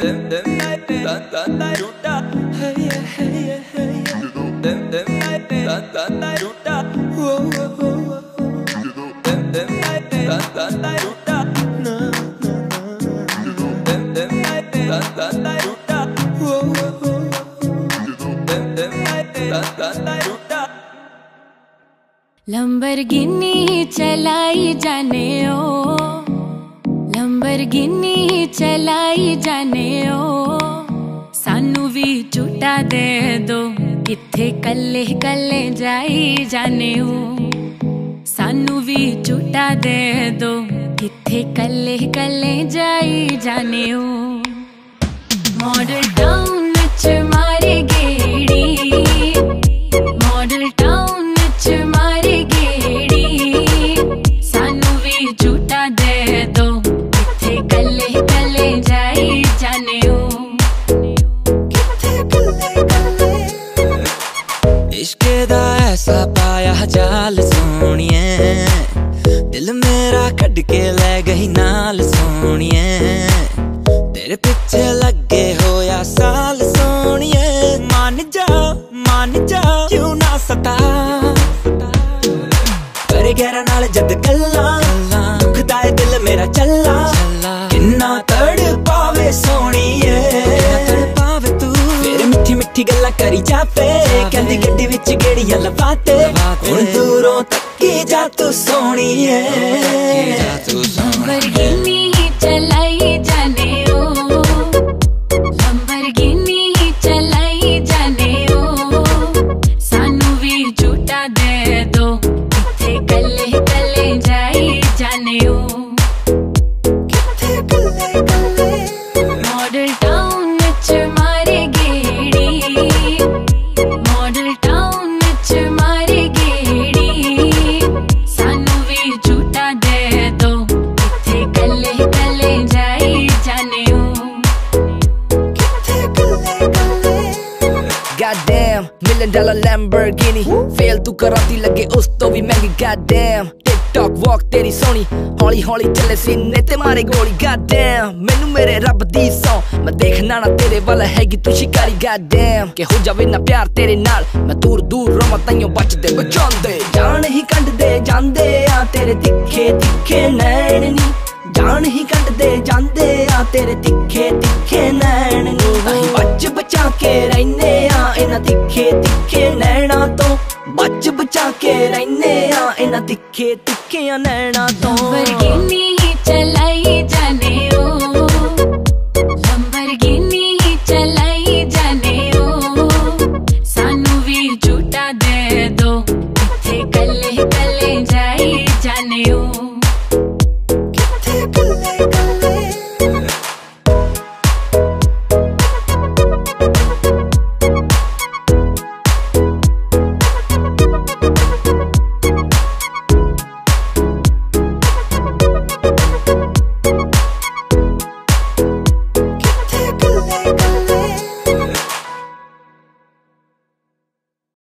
Lamborghini चलाई जाने ओ, Lamborghini चलाई जाने ओ, सानू भी झूटा दे दो, किथे कल्ले कल्ले जाई जाने ओ, सानू भी झूटा दे दो, किथे कल्ले कल्ले जाई जाने ओ। मॉडल टाउन च मारे गेड़ी, मॉडल टाउन च मारे गेड़ी, सानू भी झूटा दे दो, किथे कल्ले कल्ले जाई जाने ओ, किथे कल्ले कल्ले। इश्के दा ऐसा पाया जाल सोनिए, दिल मेरा कट के ले गई नाल सोनिए, तेरे पीछे लगे होया साल सोनिए, मान जा क्यों ना सता, करे गहरा नाल जद गल्ला, दुखदा है दिल मेरा चला, किन्ना तड़ पावे सोनिए, तू तेरे मिठी मिठी गल्ला करी जावे, कहंदी गड्डी विच गेड़ियां लवाते, हुण दूरों तक्की जा तू सोनिए, लंबरगिनी चलाई जाने ओ, लंबरगिनी चलाई जाने ओ, सानू भी झूटा दे दो, किथे कल्ले कल्ले जाई जाने ओ, किथे कल्ले कल्ले। मॉडल टाउन च मारे गेड़ी, मॉडल टाउन च मारे गेड़ी, सानू भी झूटा दे दो, किथे कल्ले कल्ले जाई जाने ओ, किथे कल्ले कल्ले। Goddamn, $1 million Lamborghini, fail तू कराती लगे उस तो भी महंगी, goddamn टिकटॉक वॉक तेरी सोनी, हौली हौली चले सीने ते मारे गोली, goddamn मैनू मेरे रब दी सौ, मैं देखना ना तेरे वाला हैगी तू शिकारी, goddamn के हो जावे ना प्यार तेरे नाल, मैं दूर दूर रोवां ताइयों बचदे बचांदे, जान ही कंड दे जांदे आ तेरे तिखे तिखे नैन नी, जान ही कंड दे जांदे आ तेरे तिखे तिखे नैन नी, अहीं बच बचा के रहने आ इन्हां तिखे तिखे नैना तो, बच बचा के रहने आ इन्हां तिखे तिखे नैना तो। लंबरगिनी